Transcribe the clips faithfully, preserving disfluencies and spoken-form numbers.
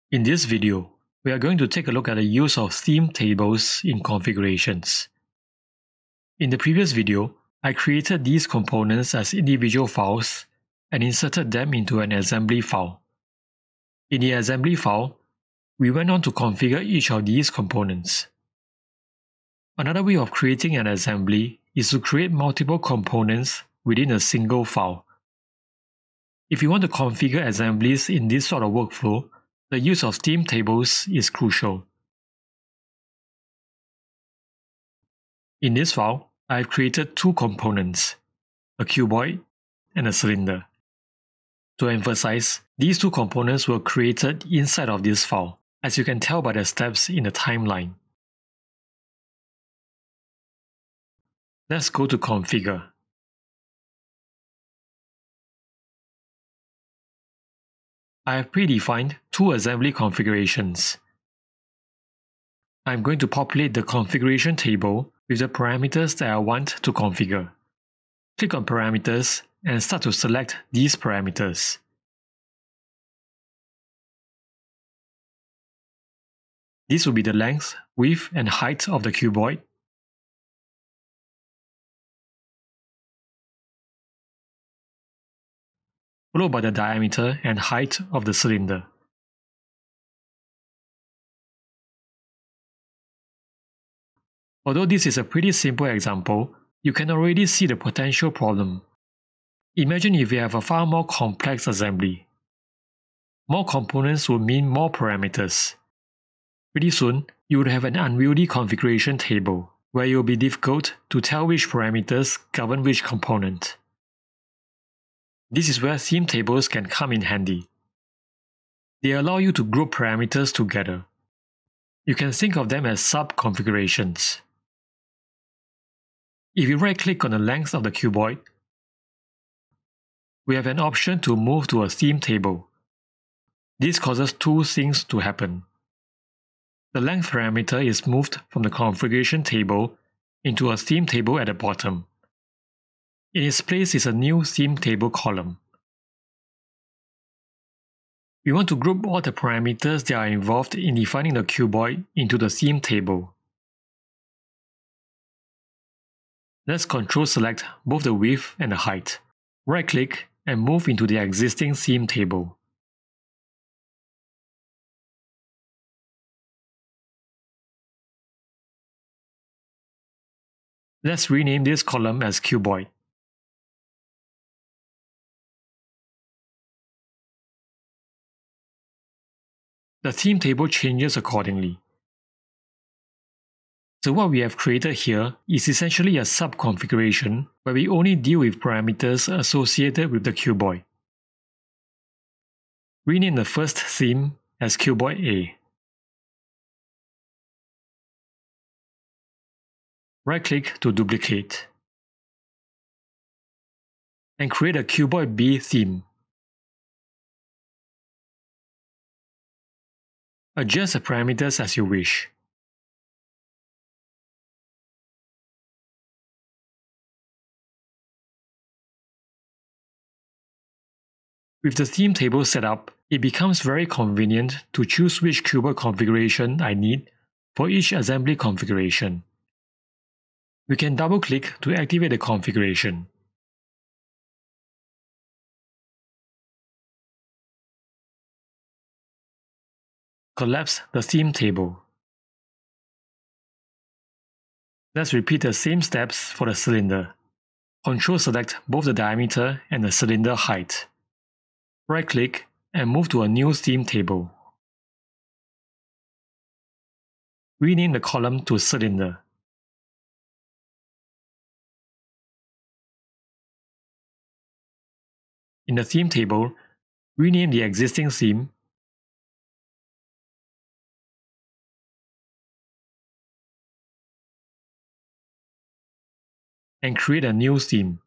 In this video, we are going to take a look at the use of theme tables in configurations. In the previous video, I created these components as individual files and inserted them into an assembly file. In the assembly file, we went on to configure each of these components. Another way of creating an assembly is to create multiple components within a single file. If you want to configure assemblies in this sort of workflow, the use of theme tables is crucial. In this file, I have created two components, a cuboid and a cylinder. To emphasize, these two components were created inside of this file, as you can tell by the steps in the timeline. Let's go to Configure. I have predefined two assembly configurations. I'm going to populate the configuration table with the parameters that I want to configure. Click on Parameters and start to select these parameters. This will be the length, width, and height of the cuboid, followed by the diameter and height of the cylinder. Although this is a pretty simple example, you can already see the potential problem. Imagine if you have a far more complex assembly. More components would mean more parameters. Pretty soon, you would have an unwieldy configuration table, where it will be difficult to tell which parameters govern which component. This is where theme tables can come in handy. They allow you to group parameters together. You can think of them as sub-configurations. If you right-click on the length of the cuboid, we have an option to move to a theme table. This causes two things to happen. The length parameter is moved from the configuration table into a theme table at the bottom. In its place is a new theme table column. We want to group all the parameters that are involved in defining the cuboid into the theme table. Let's Control select both the width and the height. Right-click and move into the existing theme table. Let's rename this column as Cuboid. The theme table changes accordingly. So what we have created here is essentially a sub-configuration where we only deal with parameters associated with the cuboid. Rename the first theme as Cuboid A. Right-click to duplicate. And create a Cuboid B theme. Adjust the parameters as you wish. With the theme table set up, it becomes very convenient to choose which cuboid configuration I need for each assembly configuration. We can double-click to activate the configuration. Collapse the theme table. Let's repeat the same steps for the cylinder. Control select both the diameter and the cylinder height. Right-click and move to a new theme table. Rename the column to Cylinder. In the theme table, rename the existing theme and create a new theme.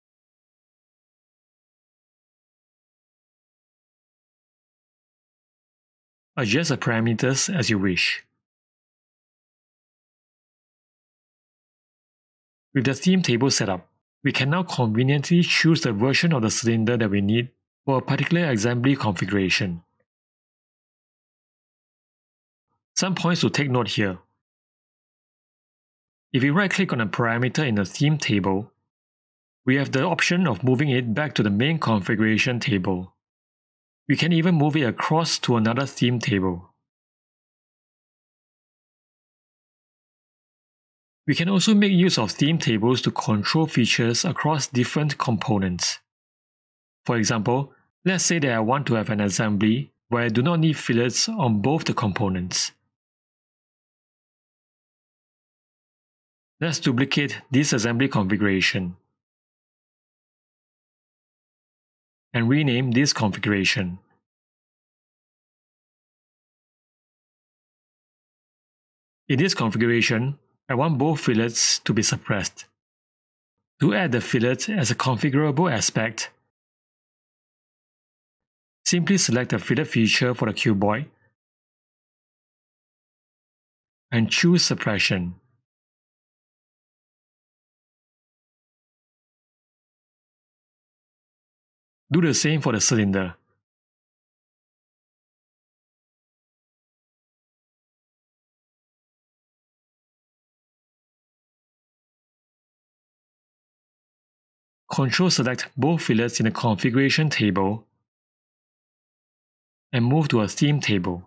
Adjust the parameters as you wish. With the theme table set up, we can now conveniently choose the version of the cylinder that we need for a particular assembly configuration. Some points to take note here. If we right-click on a parameter in the theme table, we have the option of moving it back to the main configuration table. We can even move it across to another theme table. We can also make use of theme tables to control features across different components. For example, let's say that I want to have an assembly where I do not need fillets on both the components. Let's duplicate this assembly configuration and rename this configuration. In this configuration, I want both fillets to be suppressed. To add the fillet as a configurable aspect, simply select the fillet feature for the cuboid and choose suppression. Do the same for the cylinder. Control select both fillets in the configuration table and move to a theme table.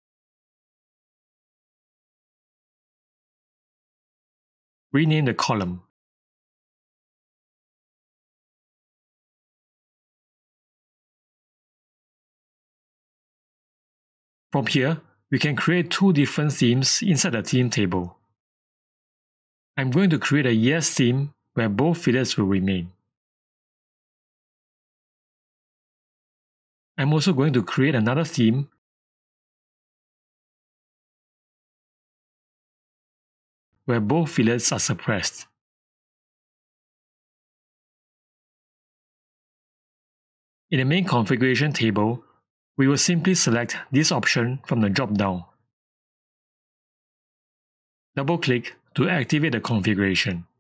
Rename the column. From here, we can create two different themes inside the theme table. I'm going to create a yes theme where both fillets will remain. I'm also going to create another theme where both fillets are suppressed. In the main configuration table, we will simply select this option from the drop-down. Double-click to activate the configuration.